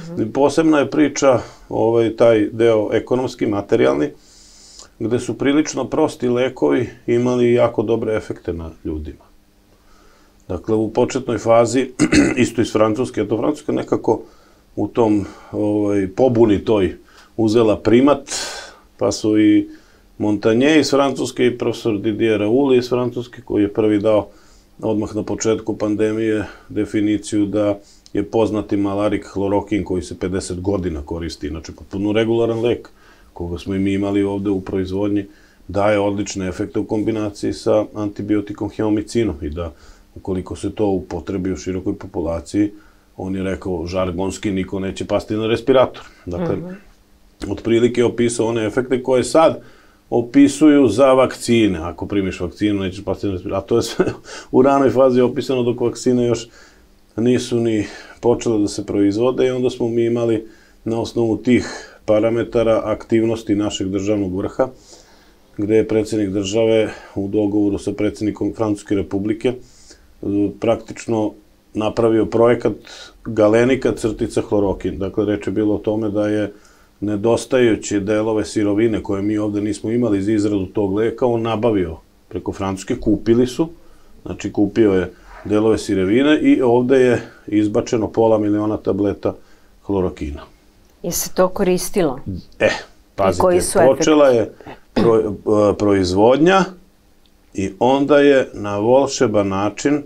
Posebna je priča taj deo ekonomski, materijalni, gde su prilično prosti lekovi imali jako dobre efekte na ljudima. Dakle, u početnoj fazi, isto iz Francuske, a to Francuska nekako u tom pobuni toj uzela primat, pa su i Montagnier iz Francuske i profesor Didier Raoult iz Francuske, koji je prvi dao odmah na početku pandemije definiciju da je poznati malarik hlorokin koji se 50 godina koristi, inače potpuno regularan lek, koga smo i mi imali ovde u proizvodnji, daje odlične efekte u kombinaciji sa antibiotikom heomicinom i da ukoliko se to upotrebi u širokoj populaciji, on je rekao žargonski niko neće pasti na respirator. Dakle, otprilike je opisao one efekte koje sad opisuju za vakcine. Ako primiš vakcinu, nećeš pasti na respirator. A to je sve u ranoj fazi opisano dok vakcine još nisu ni počele da se proizvode i onda smo mi imali na osnovu tih parametara aktivnosti našeg državnog vrha, gde je predsjednik države u dogovoru sa predsjednikom Francuske republike praktično napravio projekat Galenika crtica hlorokin. Dakle, reč je bilo o tome da je nedostajuće delove sirovine koje mi ovde nismo imali za izradu tog leka, on nabavio preko Francuske, kupili su, znači kupio je delove sirovine i ovde je izbačeno 500.000 tableta hlorokina. Je se to koristilo? Pazite, počela je proizvodnja i onda je na volšeban način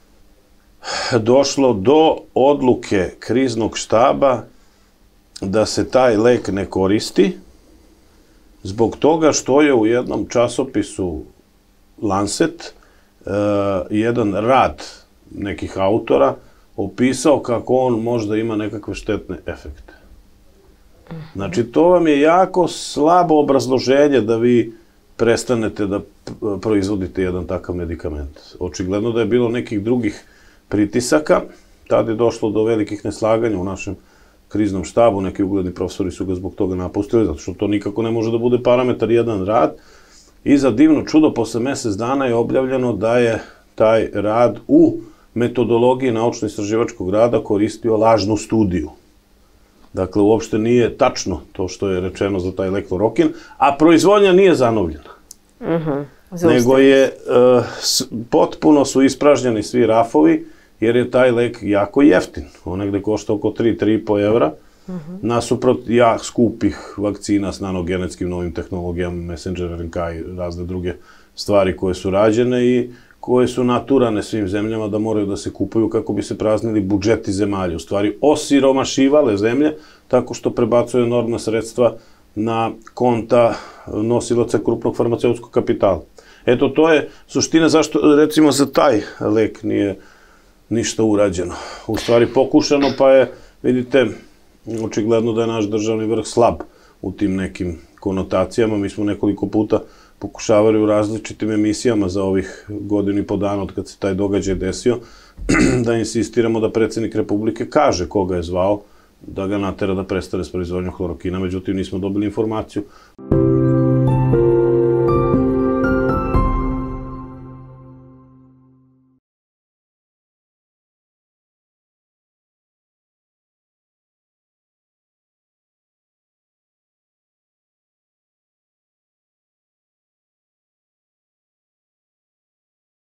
došlo do odluke kriznog štaba da se taj lek ne koristi zbog toga što je u jednom časopisu Lancet jedan rad nekih autora opisao kako on možda ima nekakve štetne efekte. Znači, to vam je jako slabo obrazloženje da vi prestanete da proizvodite jedan takav medikament. Očigledno da je bilo nekih drugih pritisaka, tada je došlo do velikih neslaganja u našem kriznom štabu, neki ugledni profesori su ga zbog toga napustili, zato što to nikako ne može da bude parametar jedan rad. I za divno čudo, posle mesec dana je objavljeno da je taj rad u metodologiji naučno-istraživačkog rada koristio lažnu studiju. Dakle, uopšte nije tačno to što je rečeno za taj lek hlorokin, a proizvodnja nije zanovljena. Nego je, potpuno su ispražnjeni svi rafovi, jer je taj lek jako jeftin. On negde košta oko 3-3,5 evra, nasuprot skupih vakcina s nanogenetskim novim tehnologijama, messenger RNK i razne druge stvari koje su rađene i koje su naturane svim zemljama da moraju da se kupuju kako bi se praznili budžeti zemalja. U stvari, osiromašivale zemlje tako što prebacuju enormna sredstva na konta nosilaca krupnog farmaceutskog kapitala. Eto, to je suština zašto, recimo, za taj lek nije ništa urađeno. U stvari, pokušano, pa je, vidite, očigledno da je naš državni vrh slab u tim nekim konotacijama. Mi smo nekoliko puta pokušavali u različitim emisijama za ovih 1.5 dana od kad se taj događaj desio, da insistiramo da predsjednik Republike kaže koga je zvao, da ga natera da prestane s proizvodnjom hlorokina, međutim nismo dobili informaciju.